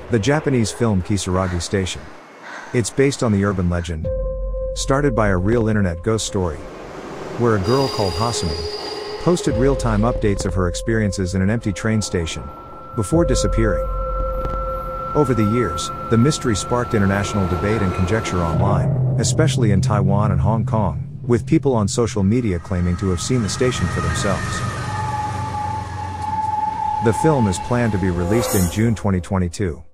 The Japanese film Kisaragi Station. It's based on the urban legend, started by a real internet ghost story, where a girl called Hasumi posted real-time updates of her experiences in an empty train station, before disappearing. Over the years, the mystery sparked international debate and conjecture online, especially in Taiwan and Hong Kong, with people on social media claiming to have seen the station for themselves. The film is planned to be released in June 2022.